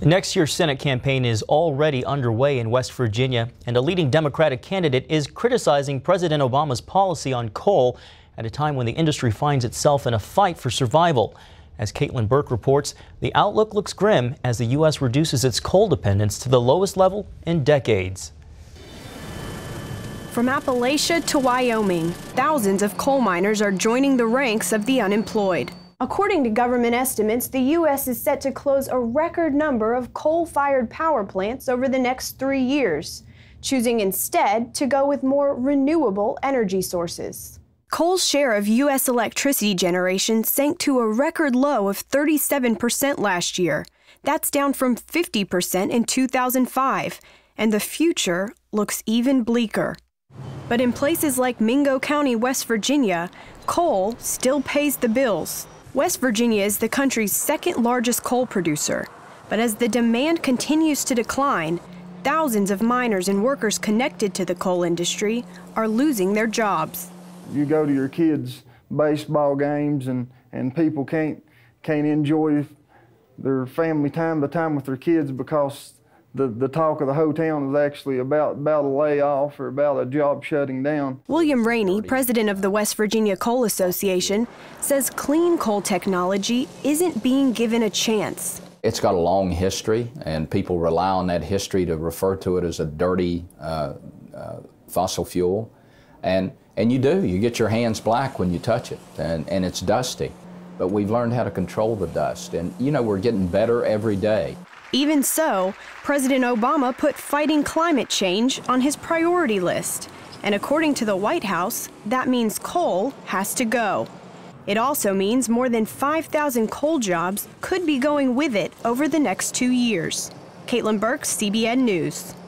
Next year's Senate campaign is already underway in West Virginia, and a leading Democratic candidate is criticizing President Obama's policy on coal at a time when the industry finds itself in a fight for survival. As Caitlin Burke reports, the outlook looks grim as the U.S. reduces its coal dependence to the lowest level in decades. From Appalachia to Wyoming, thousands of coal miners are joining the ranks of the unemployed. According to government estimates, the U.S. is set to close a record number of coal-fired power plants over the next 3 years, choosing instead to go with more renewable energy sources. Coal's share of U.S. electricity generation sank to a record low of 37% last year. That's down from 50% in 2005, and the future looks even bleaker. But in places like Mingo County, West Virginia, coal still pays the bills. West Virginia is the country's second largest coal producer, but as the demand continues to decline, thousands of miners and workers connected to the coal industry are losing their jobs. You go to your kids' baseball games and people can't enjoy their family time with their kids because the talk of the whole town is actually about a layoff or about a job shutting down. William Rainey, president of the West Virginia Coal Association, says clean coal technology isn't being given a chance. It's got a long history, and people rely on that history to refer to it as a dirty fossil fuel. And you get your hands black when you touch it, and it's dusty. But we've learned how to control the dust, and we're getting better every day. Even so, President Obama put fighting climate change on his priority list. And according to the White House, that means coal has to go. It also means more than 5,000 coal jobs could be going with it over the next 2 years. Caitlin Burke, CBN News.